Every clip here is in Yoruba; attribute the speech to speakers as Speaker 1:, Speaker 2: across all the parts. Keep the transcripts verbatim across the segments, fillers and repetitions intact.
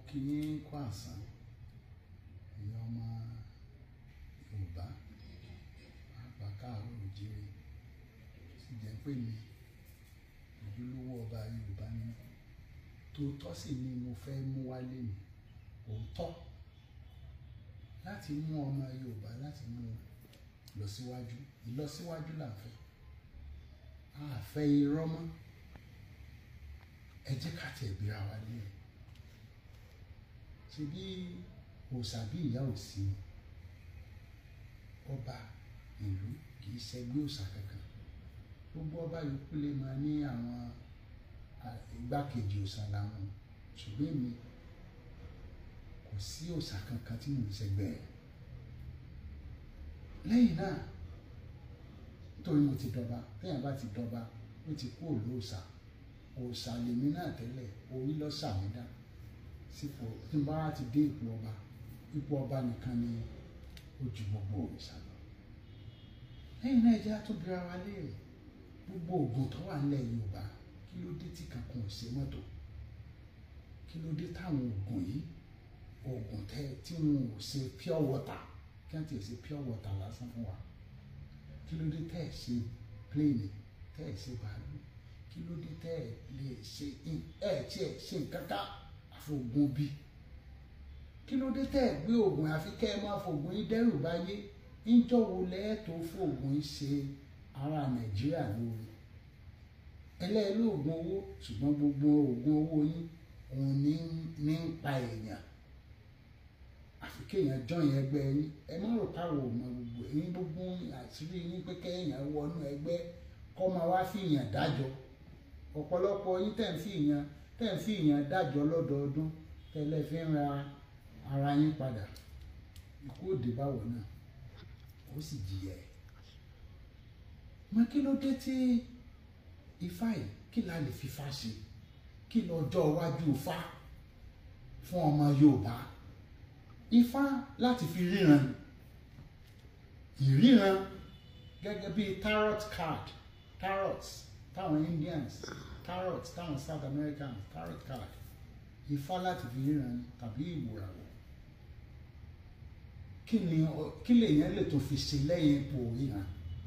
Speaker 1: kí kó àsán ẹ̀yin ọmọ Yorùbá pàápàá káàárọ̀ oòjíire sì jẹ́ pé mi ojúlówó ọba Yorùbá ni tòótọ́ sì ni mo fẹ́ mú wálé mi òótọ́ láti mú ọmọ Yorùbá láti mú lọ síwájú ìlọsíwájú là ń fẹ́ a fẹ́ irọ́ mọ́ ẹ jẹ́ ká tẹ̀ bíra wa lé ṣe bí òòṣà bí ìyá ò sí ọba ìlú kì í ṣẹgbẹ́ òòṣà kankan gbogbo ọba yòókù lè máa ní àwọn igbákejì òòṣà làwọn ṣùgbọ́n èmi kò sí òòṣà kankan tí mò ń ṣẹgbẹ́ ẹ̀ lẹ́yìn náà nítorí mo ti dọba téèyàn bá ti dọba ó ti kú òòṣà òòṣà lèmi náà tẹ́lẹ̀ orí lọ́sà mi dá sípò tí n bá ti dé ipò ọba ipò ọba nìkan ni ó ju gbogbo òòṣà lọ lẹ́yìn náà ẹjẹ́ tó bira wa léèrè gbogbo oògùn tó wà nílẹ̀ Yorùbá kí ló dé tí kankan ò ṣe mọ́tò kí ló dé táwọn oògùn yìí oògùn tẹ tí wọn ò ṣe pure water kí wọ́n ti ṣe pure water lásán fún wa kí ló dé tẹ́ ẹ̀ ṣe plane tẹ́ ẹ̀ ṣe bàálù kí ló dé tẹ́ ẹ̀ lè ṣe ẹ̀ tí ẹ̀ ṣe nǹkan ká àfọ̀gùn bí kí ló dé tẹ́ ẹ̀ gbé oògùn àfi kẹ́ ẹ máa fògùn yín dẹ́rù báyé níjọ́ wo lẹ́ẹ̀tọ́ fògùn yín ṣe ara Nàìjíríà lóore ẹlẹ́ẹ̀lú oògùn owó ṣùgbọ́n gbogbo oògùn owó yín òun ní ní ń pa èèyàn àfi kéèyàn jọyìn ẹgbẹ́ yín ẹ má rò káwọ ọmọ gbogbo ẹ̀yin gbogbo àṣírí yín pé kéèyàn wọnú ẹgbẹ́ kọ́ máa wá fìyàn dájọ́ ọ̀pọ̀lọpọ̀ yín tẹ̀ ń fìyàn tẹ̀ ń fìyàn dájọ́ lọ́dọọdún tẹ́lẹ̀ fi ń ra ara yín padà ikú òde báwọ̀ náà ó sì jìyà ẹ̀ mọ kí ló dé tí ifá yìí kí la lè fi fá ṣe kí lọ́jọ́ iwájú ifá fún ọmọ Yorùbá ifá láti fi ríran ìríran gẹ́gẹ́ bí tarot card tarot táwọn Indians tarot táwọn South Americans tarot card ifá láti fi ríran tàbí ìwòràwọ̀ kí ni kí lèèyàn lè tó fi ṣe lẹ́yìn ipò ríran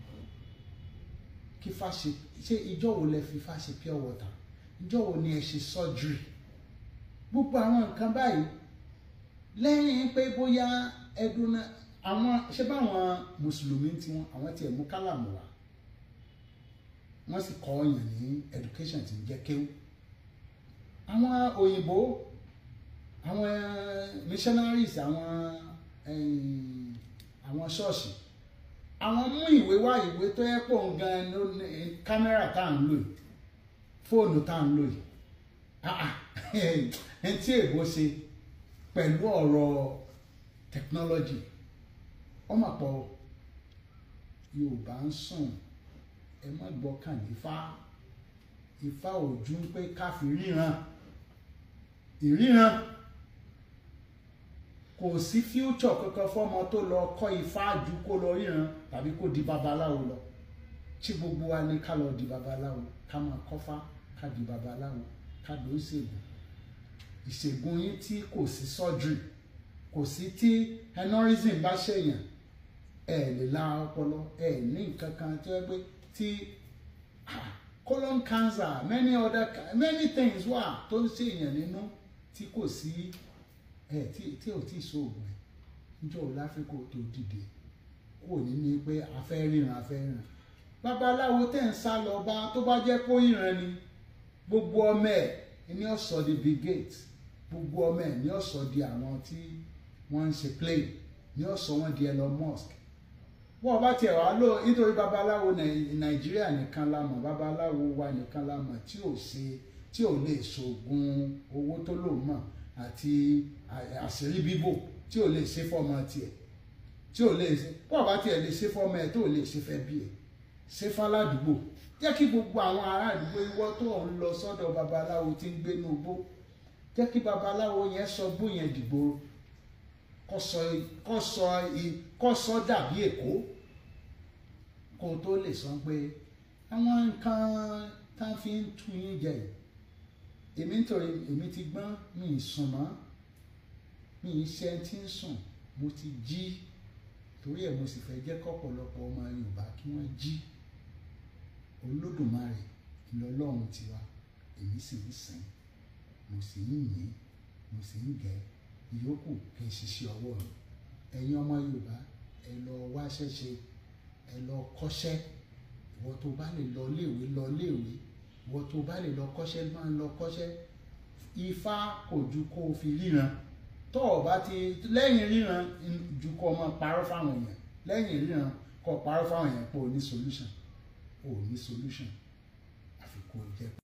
Speaker 1: kí fá ṣe ṣé ìjọ wo lẹ fi fá ṣe pure water ìjọ wo ni ẹ ṣe surgery gbogbo àwọn nǹkan báyìí lẹ́yìn pé bóyá ẹdun náà àwọn ṣé báwọn mùsùlùmí tí wọn àwọn tiẹ̀ mú kálàmù wá wọ́n sì kọ́ ọ̀yàn ní education tí ń jẹ́ kéwú àwọn òyìnbó àwọn missionaries àwọn àwọn ṣọ́ọ̀ṣì àwọn mú ìwé wá ìwé tó yẹ pọ̀ gan kámẹ́rà tá à ń lò yìí fóònù tá à ń lò yìí ẹni tí èbó ṣe pẹ̀lú ọ̀rọ̀ technology ọmọ pọ̀ Yorùbá ń sùn ẹ má gbọ́kàn nífá Ifá ojú ń pé ká fi ríran ìríran kò sí future kankan fọmọ tó lọ kọ́ Ifá ju kó lọ ríran tàbí kó di babaláwo lọ tí gbogbo wa ní ká lọ di babaláwo ká máa kọ́fá ká di babaláwo ká lọ ṣègùn ìṣègùn yín tí kò sí surgery kò sí tí aneurysm bá ṣèyàn ẹ lè la ọpọlọ ẹ ní nǹkan kan tí wọ́n gbé tí colon cancer many other many things wà tó ń ṣèyàn nínú tí kò sí ẹ tí tí ò tí ṣoògùn ẹ níjọ́ láfíríkà tó dìde kò ní ní pé a fẹ́ ríran a fẹ́ ríran babaláwo tẹ̀ ń sá lọ bá tó bá jẹ́ kó ìran ni gbogbo ọmọ ẹ̀ ní ọ̀sọ̀ di Bill Gates gbogbo ọmọ ẹ̀ ní ọ̀sọ̀ di àwọn tí wọ́n ń ṣe play ní ọ̀sọ̀ wọn di Elon Musk wọ́n bá tiẹ̀ wá lò nítorí babaláwo Nàìjíríà nìkan la mọ̀ babaláwo wa nìkan la mọ̀ tí ò ṣe tí ò lè ṣoògùn owó tó lò mọ̀ àti àṣírí bíbò tí ò lè ṣe fọ́mọ tiẹ̀ tí ò lè ṣe wọ́n bá tiẹ̀ lè ṣe fọ́mọ ẹ̀ tó lè ṣe fẹ́ bí ẹ̀ ṣe fáládùúgbò jẹ́ kí gbogbo àwọn ará àdúgbò ìwọ tó ń lọ sọ́dọ̀ babaláwo tí ń gbé ní ugbó jẹ́ kí babaláwo yẹn sọ bó yẹn dìgboro kó sọ dàbí Èkó kó tó lè sọ pé àwọn nǹkan tá a fi ń tú yín jẹ èmi nítorí èmi ti gbọ́n mi ì sùn mọ́ mi ì ṣe ẹni tí ń sùn, mo ti jí. Torí ẹ̀ mo sì fẹ́ jẹ́ kọ́pọ̀lọpọ̀ ọmọ Yorùbá kí wọ́n jí. Olódùmarè lọ́lọ́run tiwa, èmi sì ń sìn, mo sì ń yìn, mo sì ń gẹ̀, ìyókù kì í ṣiṣẹ́ ọwọ́ mi. Ẹ̀yin ọmọ Yorùbá, ẹ lọ wáṣẹ́ ṣe, ẹ lọ kọ́ṣẹ́. Ìwọ tó bá lè lọ léèwé lọ léèwé, ìwọ tó bá lè lọ kọ́ṣẹ́ máa lọ kọ́ṣẹ́. Ifá kò ju kó o fi ríran. Tó o bá ti lẹ́yìn ríran ju kó o máa parọ́ fáwọn èèyàn. Lẹ́yìn ríran kó o parọ́ fáwọn èèyàn pé o ní solution. O ò ní solution. Àfi kó o jẹ́